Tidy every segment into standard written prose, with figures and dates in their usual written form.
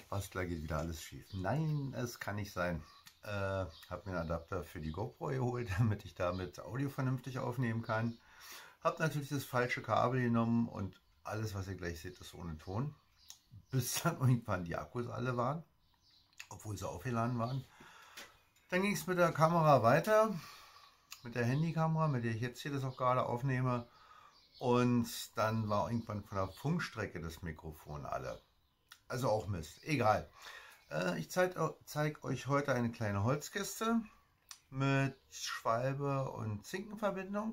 Bastler geht wieder alles schief. Nein, es kann nicht sein. Habe mir einen Adapter für die GoPro geholt, damit ich damit Audio vernünftig aufnehmen kann. Habe natürlich das falsche Kabel genommen und alles, was ihr gleich seht, ist ohne Ton. Bis dann irgendwann die Akkus alle waren, obwohl sie aufgeladen waren. Dann ging es mit der Kamera weiter, mit der Handykamera, mit der ich jetzt hier das auch gerade aufnehme. Und dann war irgendwann von der Funkstrecke das Mikrofon alle. Also auch Mist. Egal. Ich zeig euch heute eine kleine Holzkiste mit Schwalbe und Zinkenverbindung.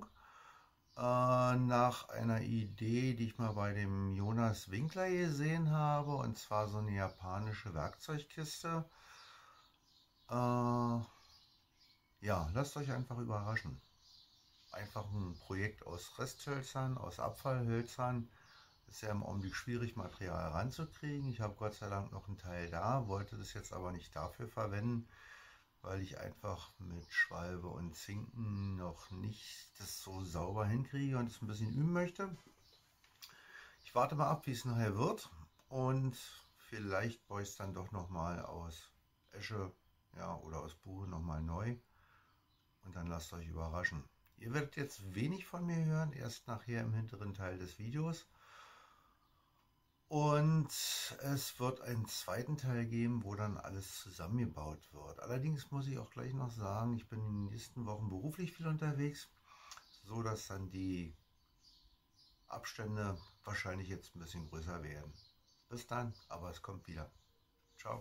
Nach einer Idee, die ich mal bei dem Jonas Winkler gesehen habe. Und zwar so eine japanische Werkzeugkiste. Ja, lasst euch einfach überraschen. Einfach ein Projekt aus Resthölzern, aus Abfallhölzern. Ist ja im Augenblick schwierig, Material ranzukriegen. Ich habe Gott sei Dank noch einen Teil da, wollte das jetzt aber nicht dafür verwenden, weil ich einfach mit Schwalbe und Zinken noch nicht das so sauber hinkriege und es ein bisschen üben möchte. Ich warte mal ab, wie es nachher wird, und vielleicht baue ich es dann doch nochmal aus Esche, ja, oder aus Buche nochmal neu, und dann lasst euch überraschen. Ihr werdet jetzt wenig von mir hören, erst nachher im hinteren Teil des Videos. Und es wird einen zweiten Teil geben, wo dann alles zusammengebaut wird. Allerdings muss ich auch gleich noch sagen, ich bin in den nächsten Wochen beruflich viel unterwegs, so dass dann die Abstände wahrscheinlich jetzt ein bisschen größer werden. Bis dann, aber es kommt wieder. Ciao.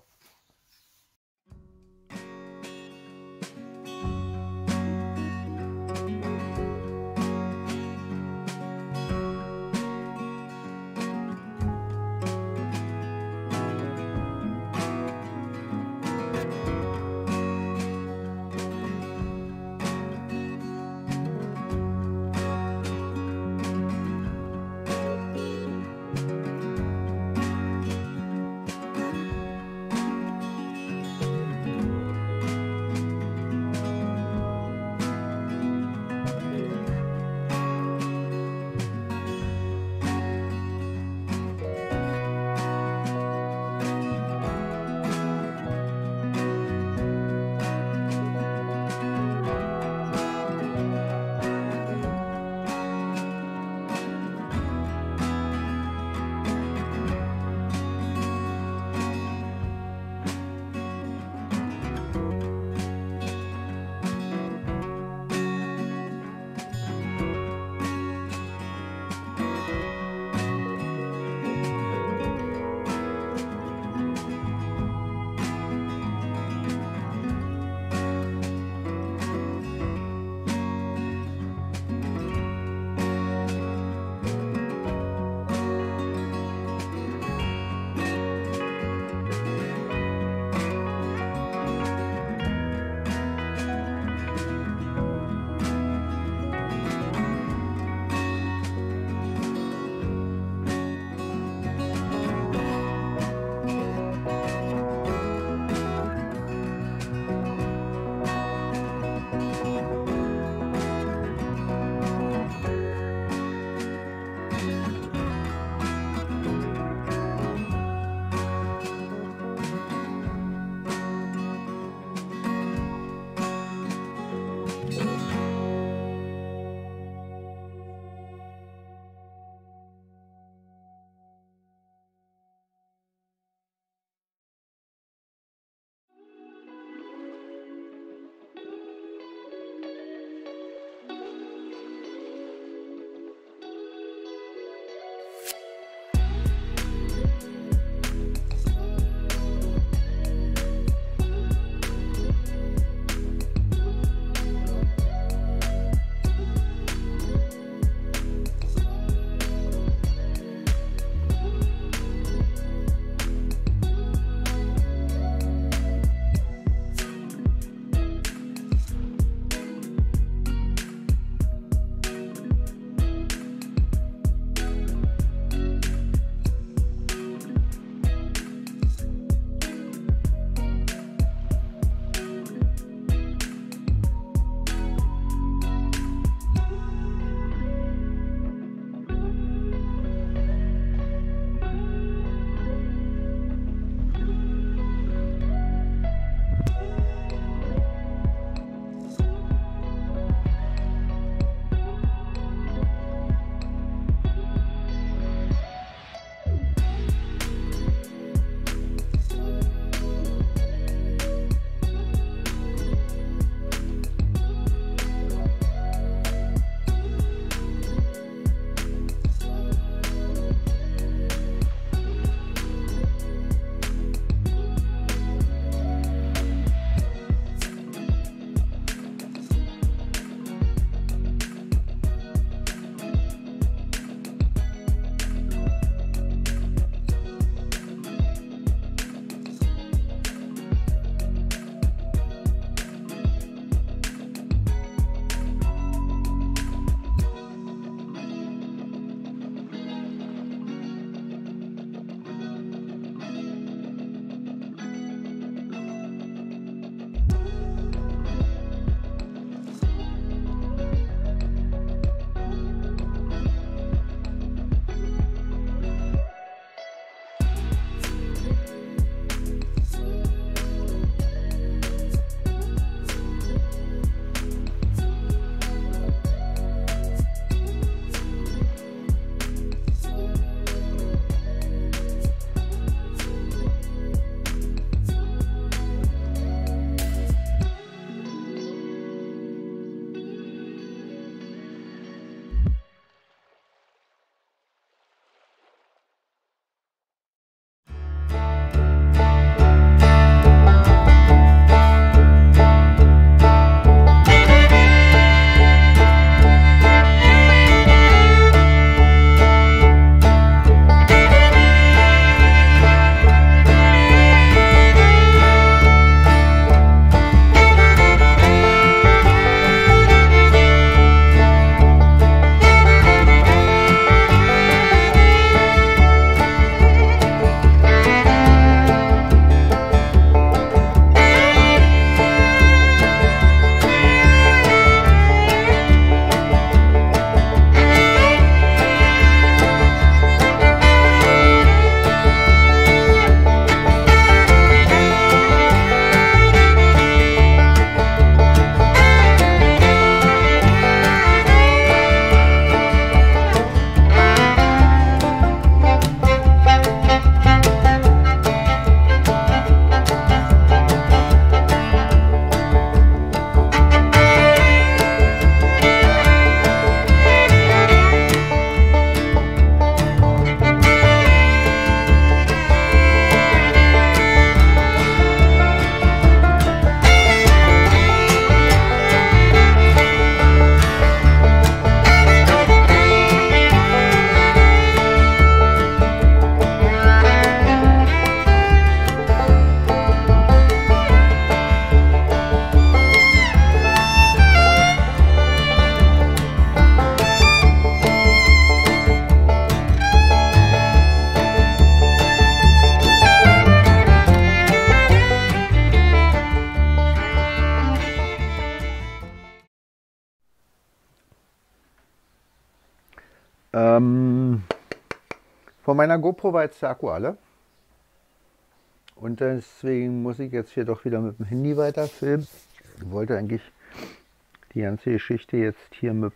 Von meiner GoPro war jetzt der Akku alle. Und deswegen muss ich jetzt hier doch wieder mit dem Handy weiterfilmen. Ich wollte eigentlich die ganze Geschichte jetzt hier mit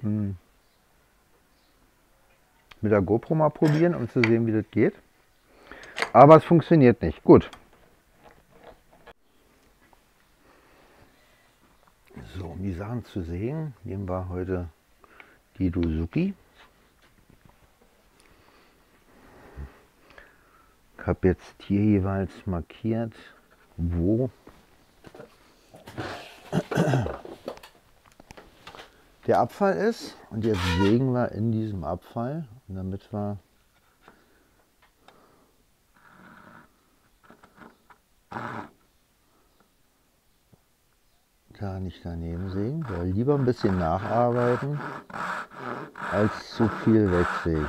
der GoPro mal probieren, um zu sehen, wie das geht. Aber es funktioniert nicht. Gut. So, um die Sachen zu sehen, nehmen wir heute die Dozuki. Ich habe jetzt hier jeweils markiert, wo der Abfall ist. Und jetzt sägen wir in diesem Abfall, damit wir da nicht daneben sägen, weil lieber ein bisschen nacharbeiten, als zu viel wegsägen.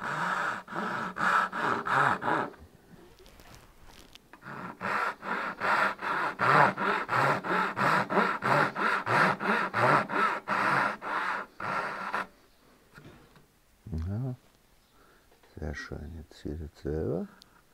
Ja, sehr schön. Jetzt hier dasselbe.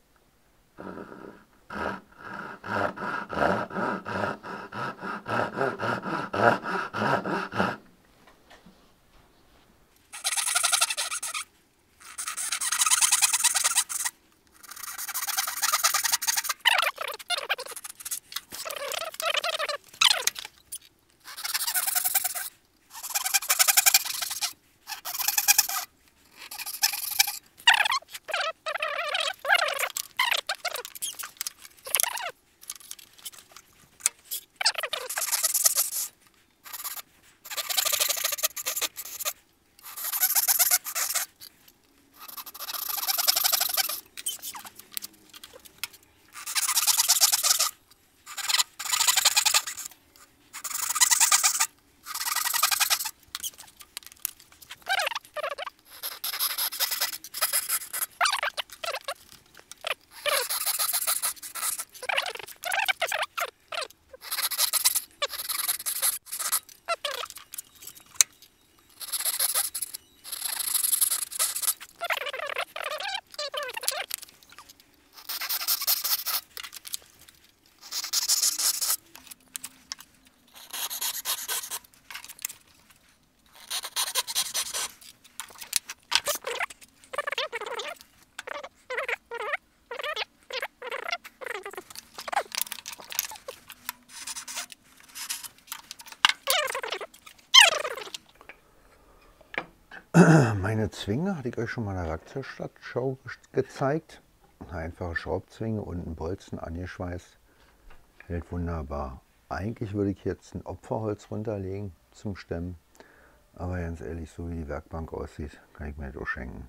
Meine Zwinge hatte ich euch schon mal in der Werkzeugstadtschau gezeigt. Eine einfache Schraubzwinge und ein Bolzen angeschweißt. Hält wunderbar. Eigentlich würde ich jetzt ein Opferholz runterlegen zum Stemmen. Aber ganz ehrlich, so wie die Werkbank aussieht, kann ich mir das auch schenken.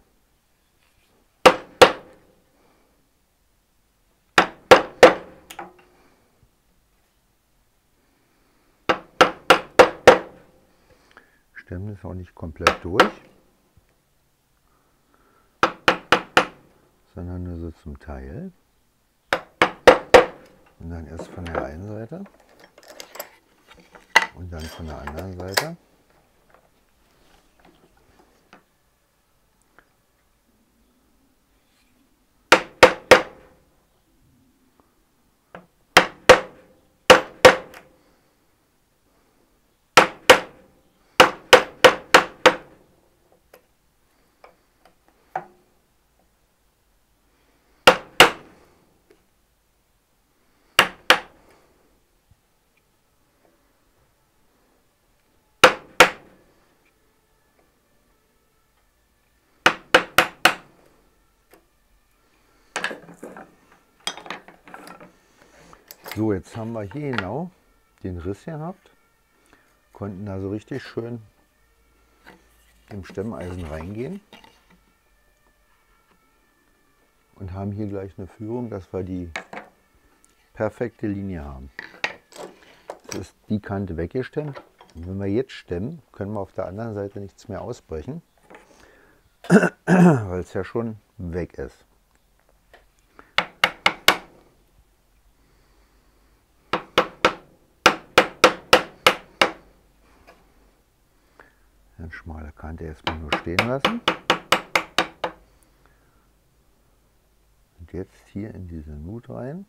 Stemmen ist auch nicht komplett durch, sondern nur so zum Teil. Und dann erst von der einen Seite und dann von der anderen Seite. So, jetzt haben wir hier genau den Riss gehabt, konnten da so richtig schön im Stemmeisen reingehen und haben hier gleich eine Führung, dass wir die perfekte Linie haben. Jetzt ist die Kante weggestemmt und wenn wir jetzt stemmen, können wir auf der anderen Seite nichts mehr ausbrechen, weil es ja schon weg ist. Eine schmale Kante erstmal nur stehen lassen. kommt jetzt hier in diese Nut rein.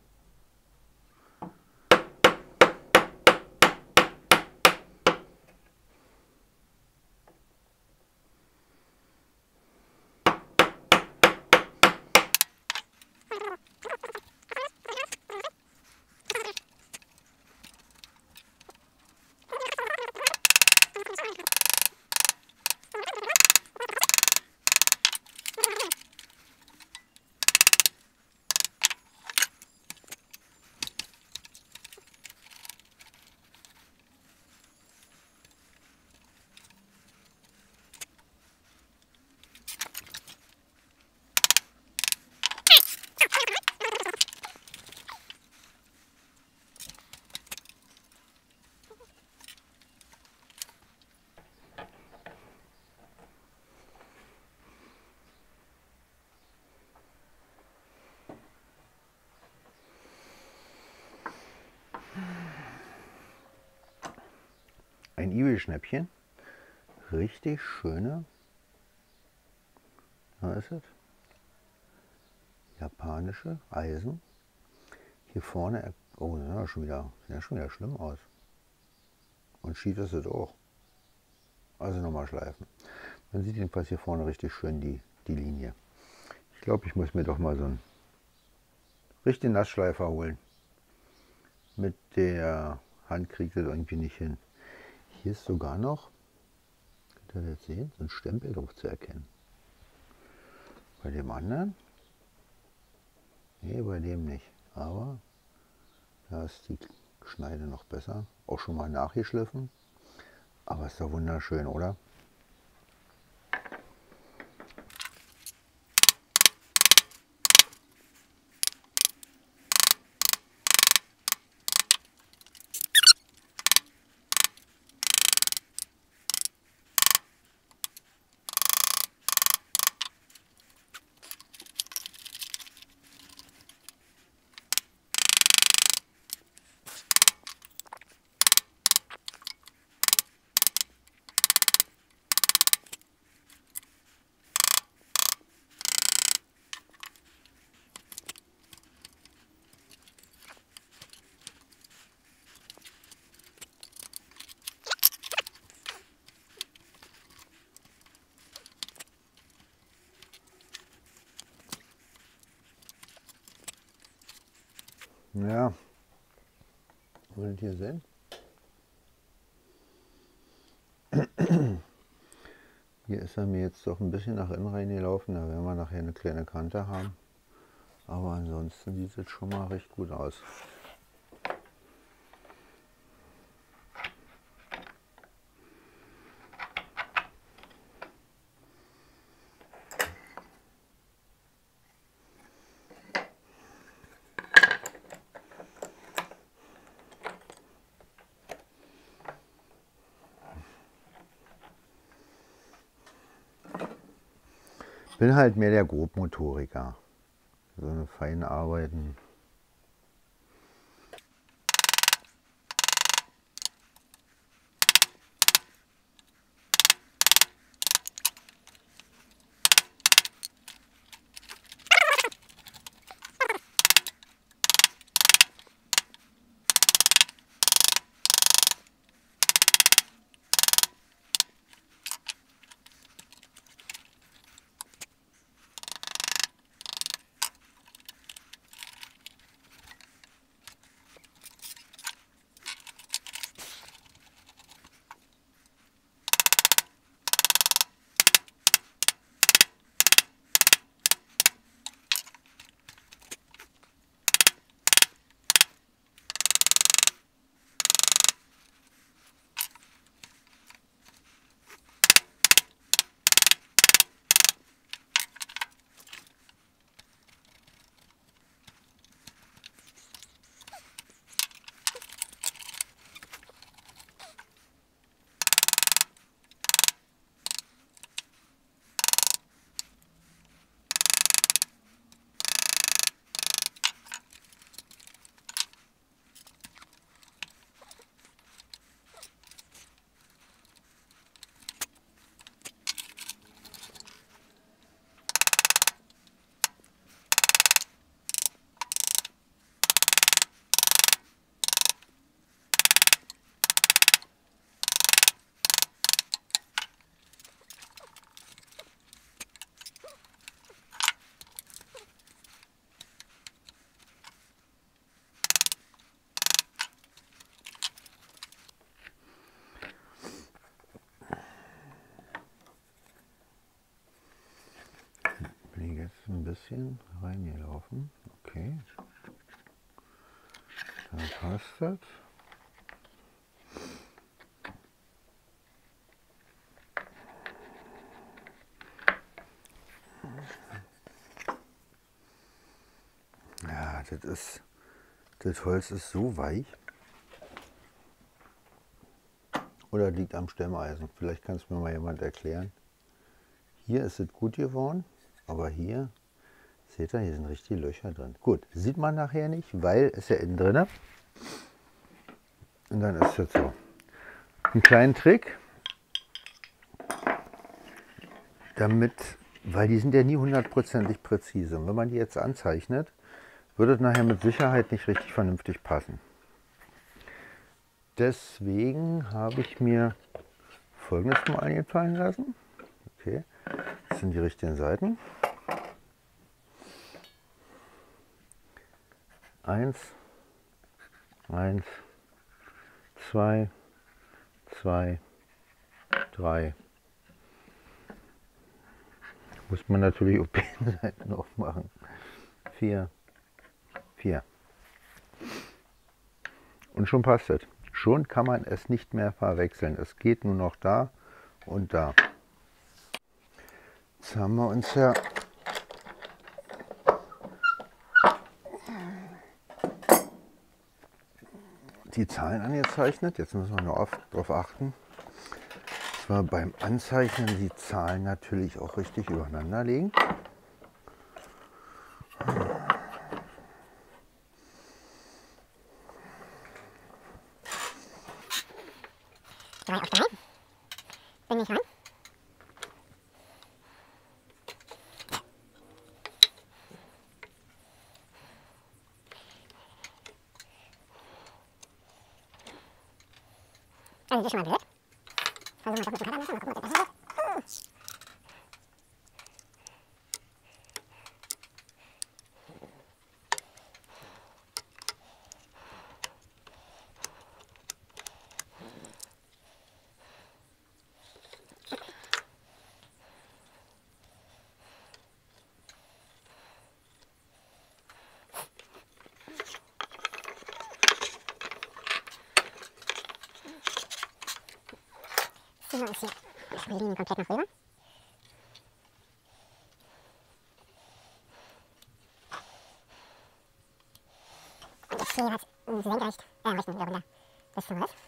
Ein Iwi-Schnäppchen. Richtig schöne, da ist es, japanische Eisen. Hier vorne, oh, das sieht schon wieder schlimm aus. Und schief ist es auch. Also nochmal schleifen. Man sieht jedenfalls hier vorne richtig schön die Linie. Ich glaube, ich muss mir doch mal so einen richtigen Nassschleifer holen. Mit der Hand kriegt es irgendwie nicht hin. Hier ist sogar noch, könnt ihr das sehen, so ein Stempel drauf zu erkennen. Bei dem anderen? Nee, bei dem nicht. Aber da ist die Schneide noch besser. Auch schon mal nachgeschliffen. Aber ist doch wunderschön, oder? Ja, wollt ihr sehen? Hier ist er mir jetzt doch ein bisschen nach innen reingelaufen, da werden wir nachher eine kleine Kante haben. Aber ansonsten sieht es schon mal recht gut aus. Bin halt mehr der Grobmotoriker. So eine feine Arbeiten. ein bisschen reingelaufen. Okay. Dann passt das. Ja, das Holz ist so weich. Oder liegt am Stemmeisen. Vielleicht kann es mir mal jemand erklären. Hier ist es gut geworden, aber hier, seht ihr, hier sind richtig Löcher drin. Gut, sieht man nachher nicht, weil es ja innen drin. Und dann ist das so. Einen kleinen Trick, damit, weil die sind ja nie hundertprozentig präzise. Und wenn man die jetzt anzeichnet, wird es nachher mit Sicherheit nicht richtig vernünftig passen. Deswegen habe ich mir Folgendes mal einfallen lassen. Okay, das sind die richtigen Seiten. 1, 1, 2, 2, 3. Muss man natürlich auf beiden Seiten aufmachen. 4, 4. Und schon passt es. Schon kann man es nicht mehr verwechseln. Es geht nur noch da und da. Jetzt haben wir uns ja die Zahlen angezeichnet. Jetzt müssen wir nur darauf achten, dass wir beim Anzeichnen die Zahlen natürlich auch richtig übereinander legen. Bin ich rein. Also das ist schon mal blöd. Versuchen wir doch mit dem Cutter mal gucken, ob das besser wird. Ziehen wir uns hier die Linien komplett nach rüber. Und jetzt hier jeweils senkrecht, am rechten wieder runter bis zum Riss.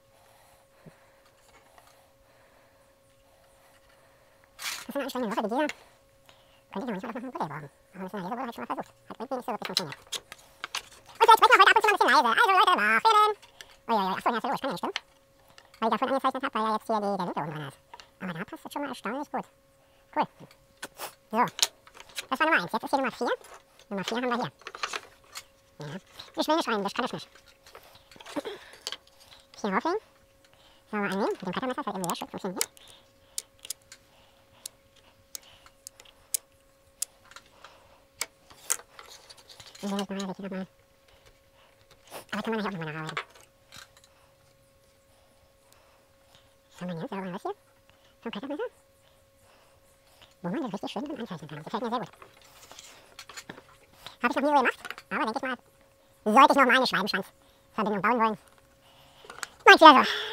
Das ist eine anstrengende Sache, die dieser könnte ich noch manchmal auch noch ein Modell brauchen. Aber das ist in der Lesebohle halt schon mal versucht. Hat irgendwie nicht so wirklich funktioniert. Und jetzt sprechen wir heute ab und zu mal ein bisschen leise. Also Leute, nachfilmen! Uiuiui, achso, ja, ist ja logisch, kann ja nicht stimmen. Weil ich davon angezeichnet habe, weil ja jetzt hier der Winkel oben drin ist. Aber da passt es schon mal erstaunlich gut. Cool. So, das war Nummer 1. Jetzt ist hier Nummer 4. Nummer 4 haben wir hier. Ja. Ich will nicht rein, das kann ich nicht. Hier rauflegen. Sauber annehmen. Mit dem Cuttermesser, das halt irgendwie sehr schön funktioniert. Und dann nochmal, wirklich nochmal. Aber kann man nachher auch nochmal nacharbeiten. Haben wir jetzt sauber was hier? Vom Cuttermesser? Wo man das richtig schön drin anzeichnen kann. Das gefällt mir sehr gut. Habe ich noch nie so gemacht, aber denke ich mal, sollte ich noch mal eine Schwalbenschwanzverbindung bauen wollen. Mal wieder so.